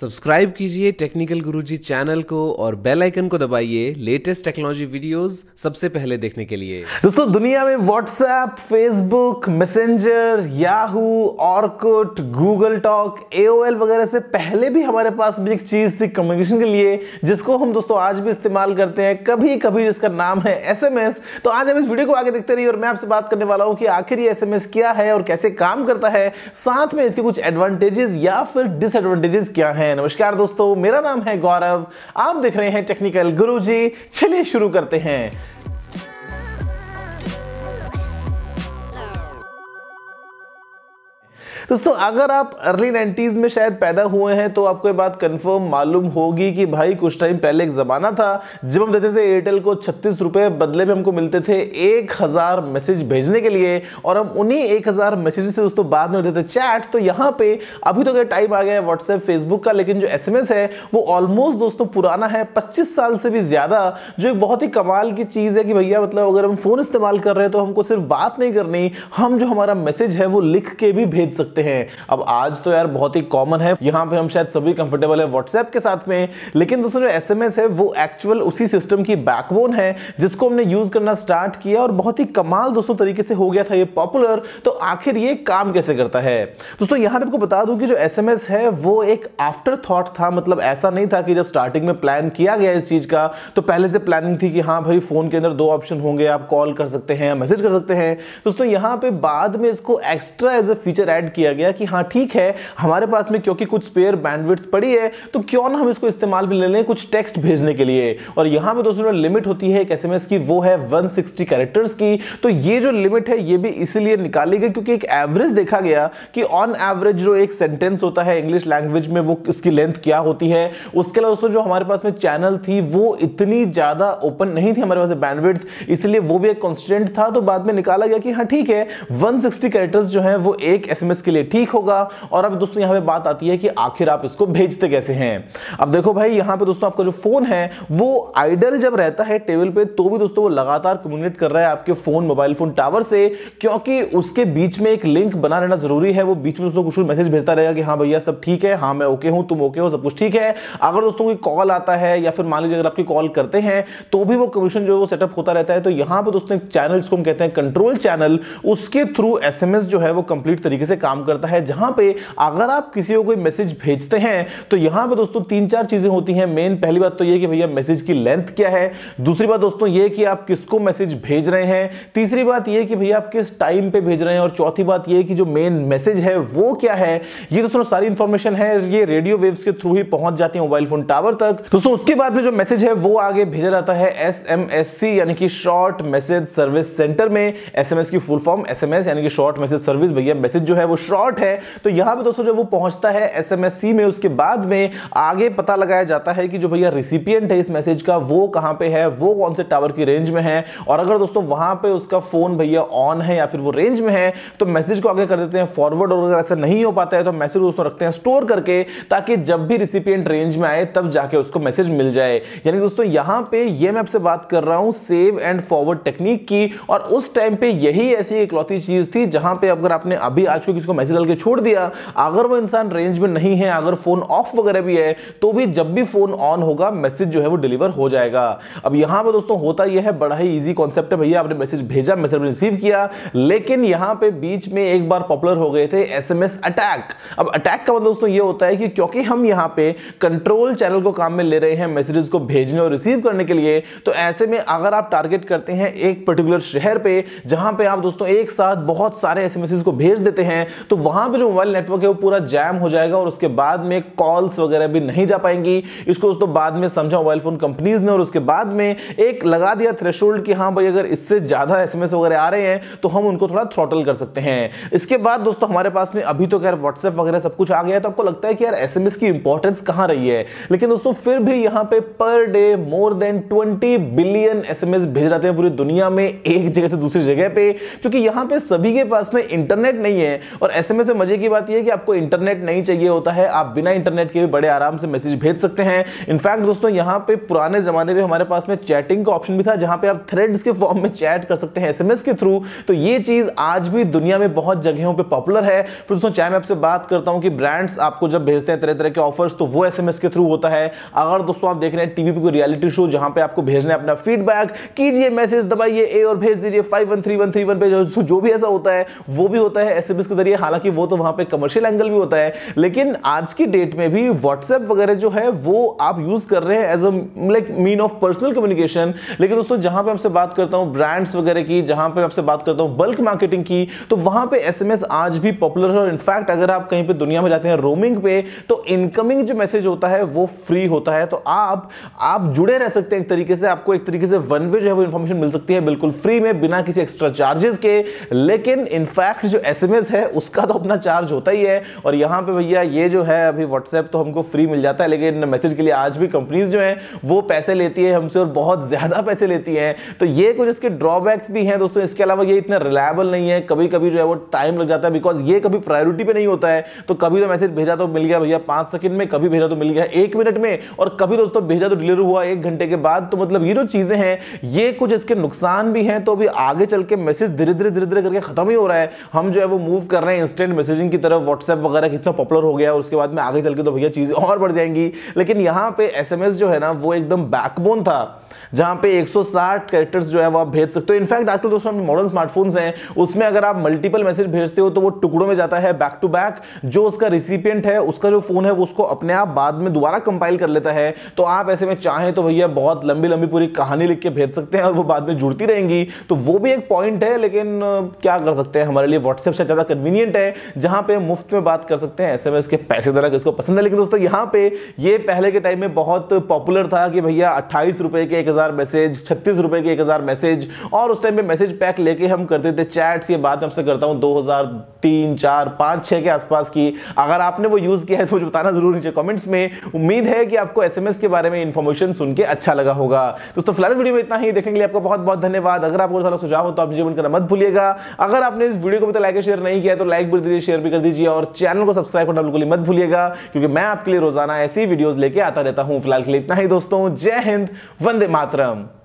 Subscribe कीजिए technical गुरुजी channel को और बेल आइकन को दबाइए लेटेस्ट टेक्नोलॉजी वीडियोस सबसे पहले देखने के लिए। दोस्तों, दुनिया में WhatsApp, Facebook, Messenger, Yahoo, Orkut, Google talk, AOL वगैरह से पहले भी हमारे पास भी एक चीज थी कम्युनिकेशन के लिए, जिसको हम दोस्तों आज भी इस्तेमाल करते हैं कभी कभी, जिसका नाम है एसएमएस। तो आज हम इस वीडियो को आगे देखते रहिए और मैं आपसे बात करने वाला हूं कि आखिर ये एसएमएस क्या है और कैसे काम करता है, साथ में इसके कुछ एडवांटेजेस या फिर डिसएडवांटेजेस क्या है। नमस्कार दोस्तों, मेरा नाम है गौरव, आप देख रहे हैं टेक्निकल गुरुजी। चलिए शुरू करते हैं। दोस्तों, अगर आप अर्ली 90s में शायद पैदा हुए हैं तो आपको ये बात कंफर्म मालूम होगी कि भाई कुछ टाइम पहले एक जमाना था जब हम देते थे एयरटेल को 36 रुपए, बदले में हमको मिलते थे 1000 मैसेज भेजने के लिए, और हम उन्हीं 1000 मैसेज से दोस्तों बाद में देते थे चैट। तो यहाँ पे अभी तो टाइम आ गया है व्हाट्सएप, फेसबुक का, लेकिन जो एसएमएस है वो ऑलमोस्ट दोस्तों पुराना है, 25 साल से भी ज्यादा। जो एक बहुत ही कमाल की चीज है कि भैया मतलब अगर हम फोन इस्तेमाल कर रहे हैं तो हमको सिर्फ बात नहीं करनी, हम जो हमारा मैसेज है वो लिख के भी भेज सकते हैं। अब आज तो यार बहुत ही कॉमन है, यहां पे हम शायद सभी कंफर्टेबल है व्हाट्सएप के साथ में, लेकिन दोस्तों जो एसएमएस है वो एक्चुअल उसी सिस्टम की बैकबोन है जिसको हमने यूज करना स्टार्ट किया और बहुत ही कमाल दोस्तों तरीके से हो गया था ये पॉपुलर। तो आखिर ये काम कैसे करता है दोस्तों, यहां पे आपको बता दूं कि जो एसएमएस है वो एक आफ्टर थॉट था। मतलब ऐसा नहीं था कि जब स्टार्टिंग में प्लान किया गया इस चीज का तो पहले से प्लानिंग थी कि हाँ भाई फोन के अंदर 2 ऑप्शन होंगे, आप कॉल कर सकते हैं, मैसेज कर सकते हैं। दोस्तों यहां पे बाद में इसको extra as a feature add किया गया कि हाँ ठीक है, हमारे पास में क्योंकि कुछ स्पेयर बैंडविड्थ पड़ी है तो क्यों ना हम इसको इस्तेमाल भी ले लें कुछ टेक्स्ट भेजने के लिए। और यहां पे दोस्तों लिमिट होती है एक एसएमएस की, वो है 160 कैरेक्टर्स की। तो ये जो लिमिट है ये भी इसीलिए निकाली गई क्योंकि एक एवरेज देखा गया कि ऑन एवरेज जो एक सेंटेंस होता है इंग्लिश लैंग्वेज में वो इसकी लेंथ क्या होती है। उसके अलावा दोस्तों जो हमारे पास में चैनल थी वो इतनी ज्यादा ओपन नहीं थी हमारे पास बैंडविड्थ, इसलिए वो भी एक कांस्टेंट था। तो बाद में निकाला गया कि हाँ ठीक है 160 कैरेक्टर्स जो है वो एक एसएमएस के लिए ठीक होगा। और अब दोस्तों यहां पे बात आती है कि आखिर आप इसको भेजते कैसे हैं। अब देखो भाई, यहां पे दोस्तों आपका जो फोन है वो आइडल जब रहता है टेबल पे तो भी दोस्तों वो लगातार कम्युनिकेट कर रहा है आपके फोन, मोबाइल फोन टावर से, क्योंकि उसके बीच में एक लिंक बना रहना जरूरी है। वो बीच में दोस्तों कुछ मैसेज भेजता रहेगा कि हाँ भैया सब ठीक है, हाँ मैं ओके हूं, तुम ओके हो, सब कुछ ठीक है। अगर दोस्तों कोई कॉल आता है या फिर मान लीजिए अगर आपकी कॉल करते हैं तो भी वो कम्युनिकेशन जो है वो सेटअप होता रहता है। तो यहां पे दोस्तों एक चैनल जिसको हम कहते हैं कंट्रोल चैनल, उसके थ्रू एसएमएस जो है वो कंप्लीट तरीके से काम करता है। जहां पे अगर आप किसी को कोई मैसेज भेजते हैं तो यहां पे दोस्तों 3-4 चीजें होती हैं मेन। पहली बात तो ये कि भैया मैसेज की लेंथ क्या है, दूसरी बात दोस्तों ये कि आप किसको मैसेज भेज रहे हैं, तीसरी बात ये कि भैया आप किस टाइम पे भेज रहे हैं, और चौथी बात ये कि जो मेन मैसेज है वो क्या है। ये दोस्तों सारी इंफॉर्मेशन है, ये रेडियो वेव्स के थ्रू ही पहुंच जाती है मोबाइल फोन टावर तक। दोस्तों उसके बाद में जो मैसेज है वो आगे भेजा जाता है एसएमएससी यानी कि शॉर्ट मैसेज सर्विस सेंटर में। एसएमएस की फुल फॉर्म एसएमएस यानी कि शॉर्ट मैसेज सर्विस, भैया मैसेज जो है वो शॉर्ट है। तो यहां पे दोस्तों जब वो पहुंचता है एसएमएससी में, उसके बाद में आगे पता लगाया जाता है कि जो भैया रिसिपिएंट है इस मैसेज का वो कहां पे है, वो कौन से टावर की रेंज में है। और अगर दोस्तों वहां पे उसका फोन भैया ऑन है या फिर वो रेंज में है तो मैसेज को आगे कर देते हैं फॉरवर्ड। और अगर ऐसा नहीं हो पाता है तो मैसेज दोस्तों रखते हैं स्टोर करके, ताकि जब भी रिसिपिएंट रेंज में आए तब जाके उसको मैसेज मिल जाए। यानी दोस्तों यहां पे ये मैं आपसे बात कर रहा हूं सेव एंड फॉरवर्ड टेक्निक की, और उस टाइम पे यही ऐसी इकलौती चीज थी जहां पे अगर आपने अभी आज को किसी को मैसेज डाल के छोड़ दिया, अगर वो इंसान रेंज में नहीं है, अगर फोन ऑफ वगैरह भी है, तो भी जब भी फोन ऑन होगा मैसेज जो है वो डिलीवर हो जाएगा। अब यहां पे दोस्तों होता यह है, बड़ा ही इजी कॉन्सेप्ट है, भैया आपने मैसेज भेजा, मैसेज रिसीव किया, लेकिन यहां पे बीच में एक बार पॉपुलर हो गए थे एसएमएस अटैक। अब अटैक का मतलब दोस्तों ये होता है कि क्योंकि हम यहां पे कंट्रोल चैनल को काम में ले रहे हैं मैसेजेस को भेजने और रिसीव करने के लिए, तो ऐसे में अगर आप टारगेट करते हैं एक पर्टिकुलर शहर पे जहां पे आप दोस्तों एक साथ बहुत सारे एसएमएस को भेज देते हैं, तो वहां पे जो मोबाइल नेटवर्क है वो पूरा जैम हो जाएगा और उसके बाद में कॉल्स वगैरह भी नहीं जा पाएंगी। इसको दोस्तों बाद में समझा मोबाइल फोन कंपनीज ने, और उसके बाद में एक लगा दिया थ्रेशोल्ड कि हाँ भाई अगर इससे ज्यादा एसएमएस वगैरह आ रहे हैं तो हम उनको थोड़ा थ्रॉटल कर सकते हैं। इसके बाद दोस्तों हमारे पास में अभी तो खैर व्हाट्सएप वगैरह सब कुछ आ गया है, तो आपको लगता है कि यार एसएमएस की इंपॉर्टेंस कहां रही है, लेकिन दोस्तों फिर भी यहां पे per day more than 20 billion SMS भेज जाते हैं पूरी दुनिया में एक जगह से दूसरी जगह पे, क्योंकि यहां पे सभी के पास में इंटरनेट नहीं है और एसएमएस में मजे की बात यह है कि आपको इंटरनेट नहीं चाहिए होता है, आप बिना इंटरनेट के भी बड़े आराम से मैसेज भेज सकते हैं। इनफैक्ट दोस्तों यहां पे पुराने जमाने में हमारे पास में चैटिंग का ऑप्शन भी था, जहां पे आप थ्रेड्स के फॉर्म में चैट कर सकते हैं एसएमएस के थ्रू। तो ये चीज आज भी दुनिया में बहुत जगहों पे पॉपुलर है। फिर दोस्तों चाहे मैं आपसे बात करता हूं कि ब्रांड्स आपको जब भेजते हैं तरह तरह के ऑफर्स, तो वो एसएमएस के थ्रू होता है। अगर दोस्तों आप देख रहे हैं टीवी पे कोई रियलिटी शो जहां पे आपको भेजना है अपना फीडबैक, कीजिए मैसेज, दबाइए ए और भेज दीजिए 513131 पे, जो भी ऐसा होता है वो भी होता है एसएमएस के जरिए। हालांकि वो तो वहां पे कमर्शियल एंगल भी होता है, लेकिन आज की डेट में भी व्हाट्सएप वगैरह जो है वो आप यूज कर रहे हैं as a like mean of personal communication. लेकिन दोस्तों जहां पे आपसे बात करता हूं ब्रांड्स वगैरह की, जहां पे आपसे बात करता हूं बल्क मार्केटिंग की, तो वहां पे एसएमएस आज भी पॉपुलर है। और इनफैक्ट अगर आप कहीं पे दुनिया में जाते हैं रोमिंग पे, तो इनकमिंग जो मैसेज होता है वो फ्री होता है। तो आप जुड़े रह सकते हैं एक तरीके से, आपको एक तरीके से वन वे जो है वो इंफॉर्मेशन मिल सकती है बिल्कुल फ्री में, बिना किसी एक्स्ट्रा चार्जेस के। लेकिन इनफैक्ट जो एसएमएस है उसका तो अपना चार्ज होता ही है। और यहां पे भैया ये जो है अभी व्हाट्सएप तो हमको फ्री मिल जाता है, लेकिन मैसेज के लिए आज भी कंपनीज जो है वो पैसे लेती है हमसे, और बहुत ज्यादा पैसे लेती है। तो ये कुछ इसके ड्रॉबैक्स भी हैं दोस्तों। इसके अलावा ये इतना रिलायबल नहीं है, कभी कभी जो है वो टाइम लग जाता है, बिकॉज ये कभी प्रायोरिटी पे नहीं होता है। तो कभी तो मैसेज भेजा तो मिल गया भैया 5 सेकंड में, कभी भेजा तो मिल गया 1 मिनट में, और कभी दोस्तों भेजा तो डिलीवर हुआ 1 घंटे के बाद। तो मतलब ये जो चीजें हैं ये कुछ इसके नुकसान भी हैं। तो अभी आगे चल के मैसेज धीरे धीरे करके खत्म ही हो रहा है। हम जो है वो मूव कर रहे हैं इंस्टेंट मैसेजिंग की तरफ। व्हाट्सएप वगैरह कितना पॉपुलर हो गया, और उसके बाद में आगे चल के तो भैया चीजें और बढ़ जाएंगी। लेकिन यहां पे एसएमएस जो है ना वो एकदम बैकबोन था, जहां पे 160 कैरेक्टर्स जो है वो आप भेज सकते हो। इनफैक्ट आजकल दोस्तों मॉडर्न स्मार्टफोन्स हैं, उसमें अगर आप मल्टीपल मैसेज भेजते हो तो वो टुकड़ों में जाता है बैक टू बैक। जो उसका रिसिपिएंट है, उसका जो फोन है वो उसको अपने आप बाद में दोबारा कंपाइल कर लेता है। तो आप ऐसे में चाहें तो भैया बहुत लंबी लंबी पूरी कहानी लिख के भेज सकते हैं, और वो बाद में जुड़ती रहेंगी। तो वो भी एक पॉइंट है, लेकिन क्या कर सकते हैं, हमारे लिए व्हाट्सएप से ज्यादा कन्वीनियंट है, जहां पे मुफ्त में बात कर सकते हैं। एसएमएस के पैसे देना किसको पसंद है। लेकिन दोस्तों यहाँ पे ये पहले के टाइम में बहुत पॉपुलर था कि भैया 28 रुपए के 1000 मैसेज, 36 रुपए के 1000 मैसेज, और उस टाइम पे मैसेज पैक लेके हम करते थे चैट्स। ये बात आपसे करता हूं 2003, 4, 5, 6 के आसपास की। अगर आपने वो यूज किया है तो मुझे बताना जरूर नीचे कमेंट्स में। उम्मीद है कि आपको एसएमएस के बारे में इंफॉर्मेशन सुन के अच्छा लगा होगा। दोस्तों फिलहाल वीडियो में इतना ही, देखने के लिए आपका बहुत बहुत धन्यवाद। अगर आपको सारा सुझाव हो तो आप मुझे कमेंट करना मत भूलिएगा। अगर आपने इस वीडियो को लाइक शेयर नहीं किया तो लाइक भी दीजिए, शेयर भी कर दीजिए, और चैनल को सब्सक्राइब करना बिल्कुल मत भूलिएगा, क्योंकि मैं आपके लिए रोजाना ऐसी वीडियोस लेके आता रहता हूं। फिलहाल के लिए इतना ही दोस्तों, जय हिंद, वंदे मातरम।